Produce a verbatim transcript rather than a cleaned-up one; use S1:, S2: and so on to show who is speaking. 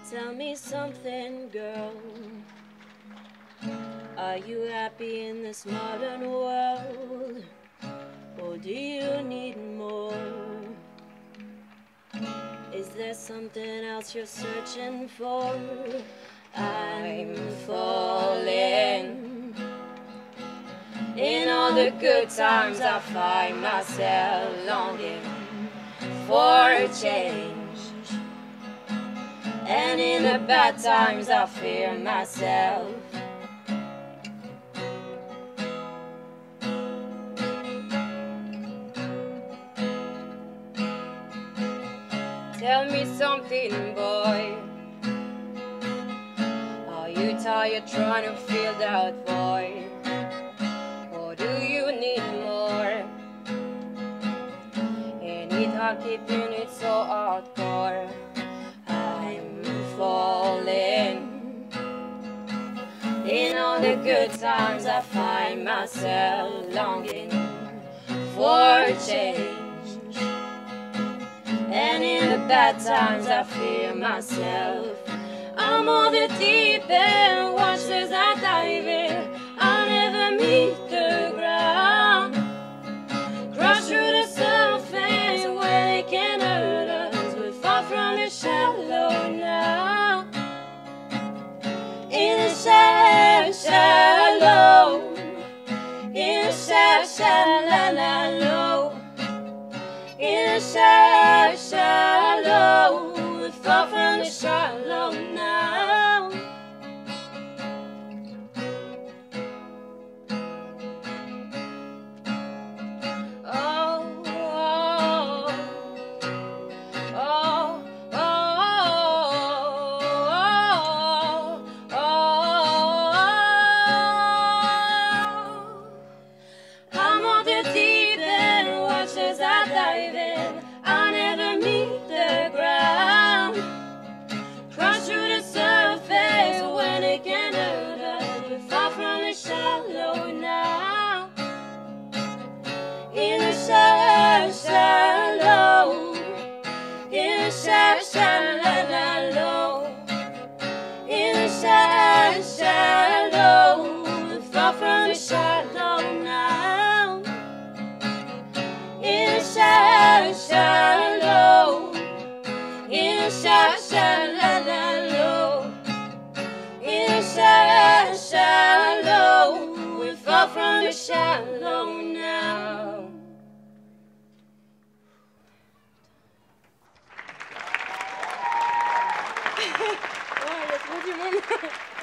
S1: Tell me something, girl. Are you happy in this modern world? Or do you need more? Is there something else you're searching for? I'm falling. In all the good times I find myself longing for a change. And in the bad times I fear myself. Tell me something, boy. Are you tired trying to fill that void? Or do you need more? And it hard keeping it so hardcore. I'm falling. In all the good times I find myself longing for a change. And in the bad times I fear myself. I'm on the deep end, watch as I dive in. I'll never meet the ground. Crush through the surface where they can hurt us. We fall from the shallow now. In the shallow, shallow. In the shallow, shallow. In the shallow, shallow. We fall from the shallow now. Oh, oh, oh, oh, oh, oh, oh. I'm on the deep end, watch as I dive in. I'll never meet the ground. Crush through the surface when it can hurt us. We fall from the shallow now. In the shallow, shallow. In the shallow, shallow. In the shallow, shallow. We fall from the shallow now. In the shallow, shallow. In the shallow, shallow. In the shallow, shallow. We fall from the shallow now. Oh, jetzt muss ich mal